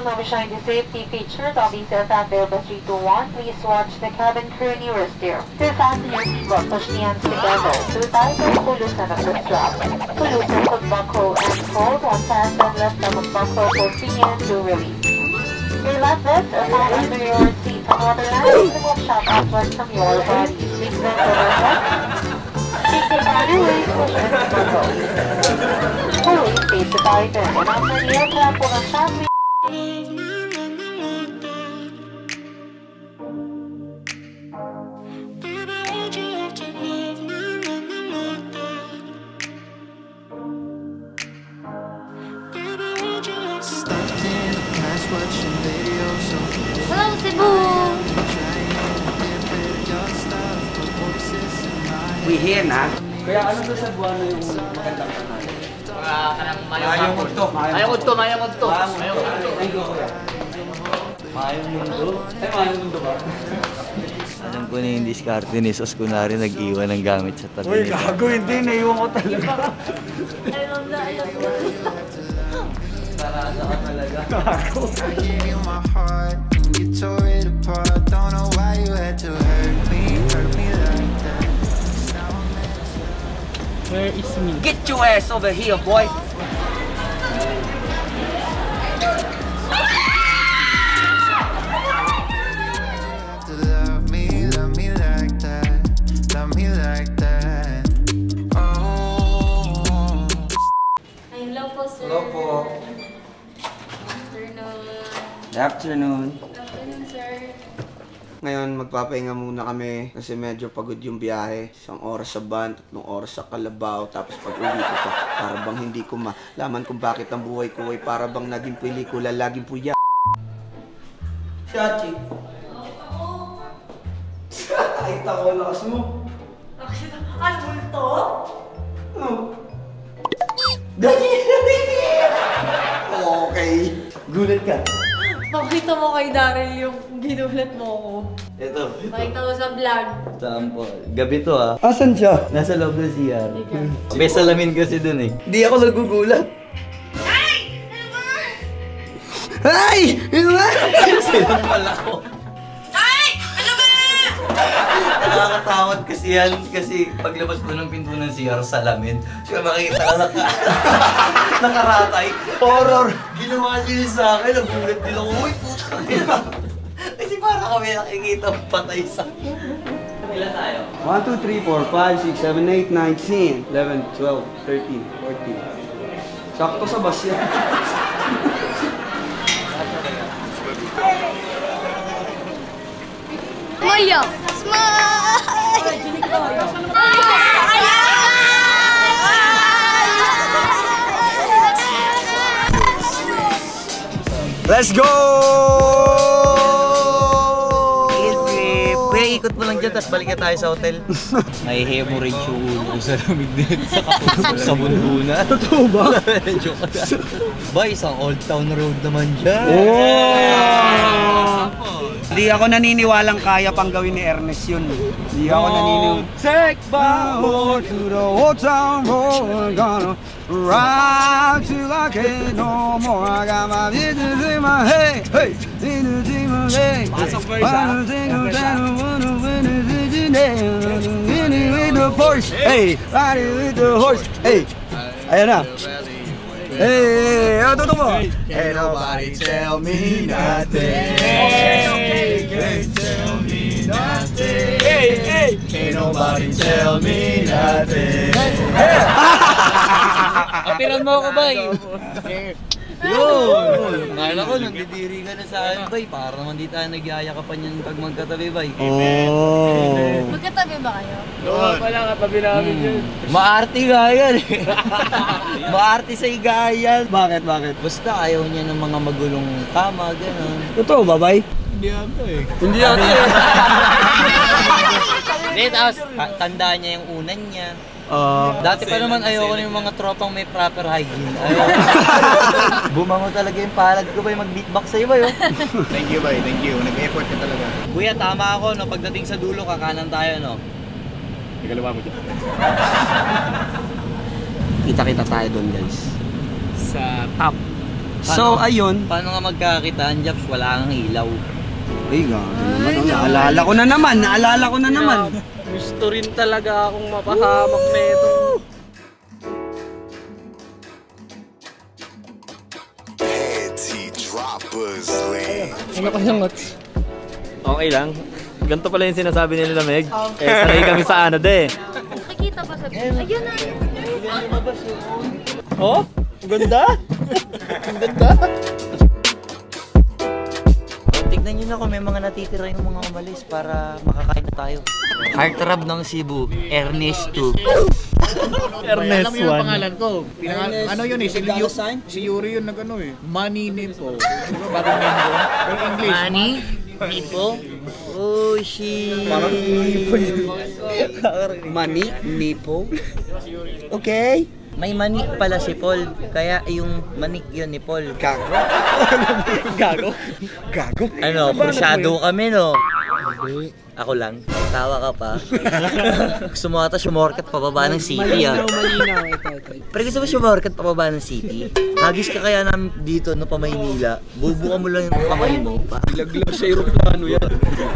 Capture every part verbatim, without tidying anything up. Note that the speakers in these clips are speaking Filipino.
will be showing the safety features of the Fairfax Airbus three two one. Please watch the cabin crew nearest you. To fasten your seatbelt, push the ends together. To tighten, loosen up the strap. To loosen, buckle and fold. Once fastened, lift up and buckle, pushing in to release. Your left lift is found under your seat. On the other hand, it will shut outward from your body. Seat belt overhead. Keep the body weight, push and buckle. Fully face the tighten. And after the aircraft will sharply Hello, Cebu! We here na. Kaya ano to sa buwan na yung magandang kanal? Mga kanang Mayong Mudto. Mayong Mudto, Mayong Mudto. Mayong Mudto. Thank you, kuya. Mayong Mudto? Ay, Mayong Mudto ba? Alam ko na yung diskarte ni Sos, kunwari nag-iwan ng gamit sa tabi Uy, nila. gago, hindi. Naiwan ko talaga. Alam na, alam na. Tarasa ka talaga. Gago. Where is me? Get your ass over here, boy. Love me, love me like that. Love me like that. Oh. Hello po, sir. Hello po. Afternoon. Good afternoon. Good afternoon, sir. Ngayon, magpapahinga muna kami kasi medyo pagod yung biyahe. Isang oras sa van, tatlong oras sa Calabao, tapos pag uwi ko pa, para bang hindi ko malaman kung bakit ang buhay ko ay para bang naging pelikula, laging puya. Si Archie. Ay, tako, lakas mo. Ano multo? Ano? Okay. Gulat ka. Pakita mo kay Daryl yung ginulat mo ko. Ito. Pakita mo sa vlog. Sample. Gabi to ah. Asan siya? Nasa loob ng C R. Ika. May salamin kasi dun eh. Hindi ako nagugulat. Ay! Ano ba? Sinampal ako. Ay! Ano ba? Nakakatakot kasi yan. Kasi paglabas ko ng pinto ng C R, salamin. Siya makikita ka naka nakaratay. Horror! Ginawa niyo yun sa akin. Nagulat din ako. Uy, puta ka. Kasi para kami nakikita patay sa ilan tayo? one, two, three, four, five, six, seven, eight, nine, ten, eleven, twelve, thirteen, fourteen. Sakto sa bus yan. Maya! Smile! Let's go! Field trip! Kuya, ikot mo lang dyan, tapos balik na tayo sa hotel. May hemorrhage yung ulo ko sa lamig din sa kapag sa mundo na. Totoo ba? Joke ka na. Ba, isang Old Town Road naman dyan. Oh! Hindi ako naniniwalang kaya pang gawin ni Ernest yun. Hindi ako naniniwalang. Take my horse to the Old Town Road. I'm gonna ride till I can't no more. I got my business in my head. Hey, business in my head. Pasok verse, ah. Riding with the Porsche. Hey, riding with the horse. Hey, ayan na. Hey, ano to mo? Ain't nobody tell me nothing. Can't tell me nothing. Hey, hey. Ain't nobody tell me nothing. Apiran mo ako, bay. Yun! Akala ko, nandidiri ka na sa akin, bay. Para naman di tayo nagyayakapan yan pag magkatabi, bay. Oh. Magkatabi ba kayo? Doon pa lang, katabi namin yun. Maarte nga yan eh. Maarte sa igayan. Bakit, bakit? Basta ayaw niya ng mga magulong kama, gano'n. Totoo ba, bay? Hindi ako eh. Hindi ako eh. Hindi, tapos ta- tandaan niya yung unan niya. Uh, Dati pa naman ayoko na yung mga tropang may proper hygiene. Ayoko. Bumango talaga yung palad ko, bay. Mag-beatbox sa'yo, bay. Oh. Thank you, bay. Thank you. Nag-effort ka talaga. Kuya, tama ako, no? Pagdating sa dulo, kakanan tayo, no? Ikalawa mo dyan. Kita-kita tayo doon, guys. Sa top. So, ayun. Paano nga magkakitaan, Japs? Wala kang ilaw. Ay, gano'n naman. Oh, naalala ko na naman. Naalala ko na naman. Gusto rin talaga akong mapahamak na ito. Ano kaya ngots? Okay lang. Ganito pala yung sinasabi nila Meg. Eh, sanay kami sa ano de. Nakikita ba sa video? Ayun na, ayun na. Oh, ang ganda. Ang ganda. Tignan nyo na kung may mga natitira yung mga umalis para makakain na tayo. Heartthrob ng Cebu, Ernesto. Ernest Alam mo yung one. pangalan ko. Pinangal, ano yun eh, si, Yu, si Yuri yun nag ano eh. Money Nipo. Di ba bagong name ko? Pero English. Money? Nipo? Oh, shit. Parang nipo yun. Mani, nipo. Okay. May manik pala si Paul, kaya yung manik yun ni Paul. Gago. Gago. Gago. Ano, masyado kami no? Ako lang, tawa ka pa. Gusto mo ata sumorkat pababa ng city ah. Malinaw, malinaw. Ito, ito. Pero gusto mo sumorkat pababa ng city? Hagis ka kaya namin dito no, pa Maynila. Bubuka mo lang yung kamay mo pa. Laglag sa aeroplano yan.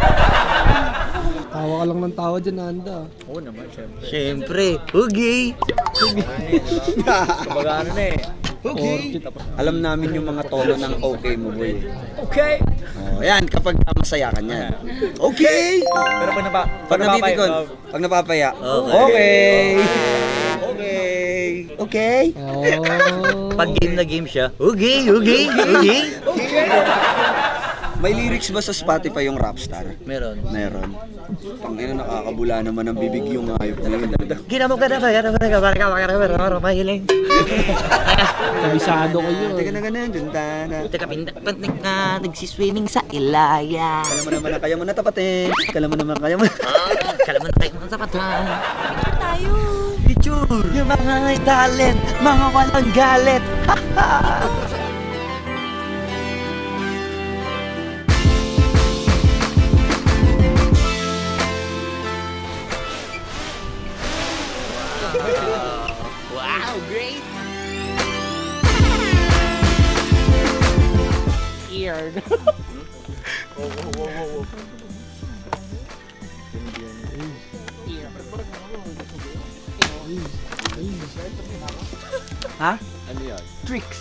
Tawa ka lang ng tawa dyan, Anda. Oo naman, syempre. Siyempre, okay. Kumbaga ano na eh. Okay. Alam namin yung mga tono ng okay mo, boy. Okay. Oh, yan, kapag masaya ka niyan. Okay! Pero pag napa... Pag napipikon, pag napapaya. Okay. Okay! Okay! Oh. Pag game na game siya, okay, okay, okay. May lyrics ba sa Spotify yung Rapstar? Meron. Meron. Pangina, nakakabula naman ang bibig yung hayop na yun. Ginawa ka na ba? Ginawa ka na ba? Ginawa ka na ba? Ginawa ka mahiling. Kabisado kayo. Teka na ganun, dundana. Teka, pindak-pantik na nagsiswimming sa ilaya. Kala mo naman na kaya mo natapatin. Kala mo naman kaya mo. Kala mo na kayo mga sapatan. Tayo. Picture. Yung mga talent, mga walang galit. Wow, great. Weird. Ha? Ano yan? Tricks.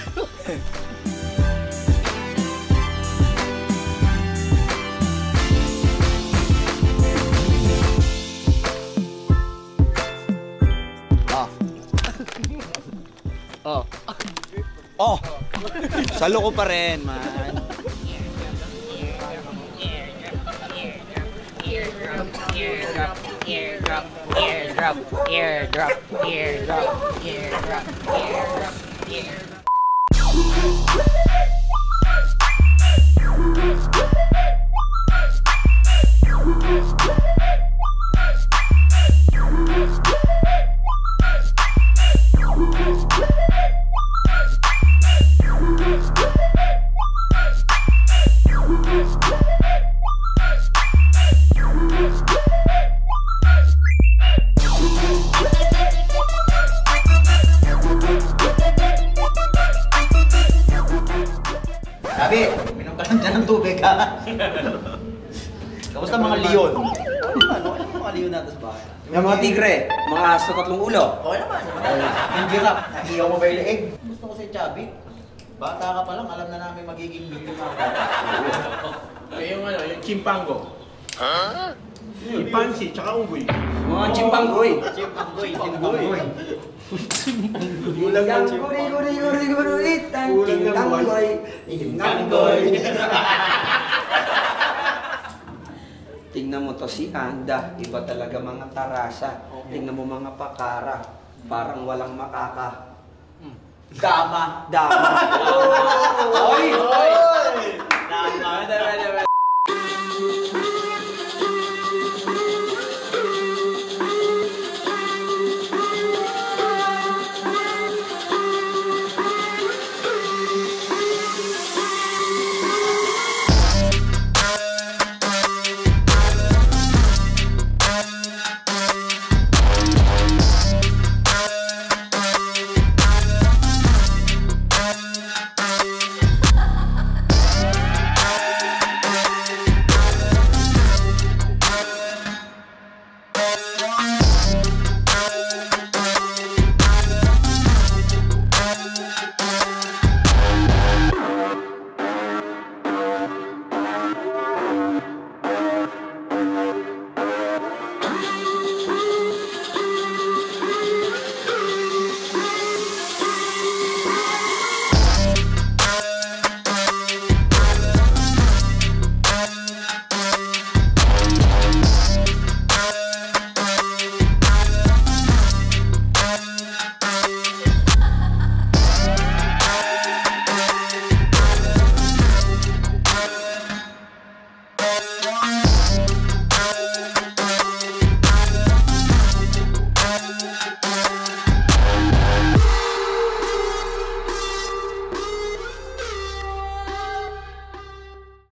Oh. Oh! Salo ko pa rin, man. Eardrop, eardrop, eardrop, eardrop, eardrop, eardrop, eardrop, eardrop, eardrop. Sabi, minom ka lang dyan ng tubig ha. Kamusta mga leon? Ano? Ano mga leon natin sa bahay? Yung mga tigre, mga aso tatlong ulo. Okay naman. Yung giraffe, nahiyaw mo ba yung leeg? Gusto ko si Chubby. Bata ka pa lang, alam na namin magiging biktima ka. Eh, yung ano, yung chimpango. Ha? Chimpanzee, tsaka unggoy. Mga chimpanggoy. Chimpangoy, chimpangoy. Ulang ng Guri, guri, guri, guri, itan, Ulang ng tanggoy, tanggoy. Tingnan mo to si Anda, iba talaga mga tarasa. Tingnan mo mga pakara, parang walang makaka. Dama. Dama. Oy! Oy!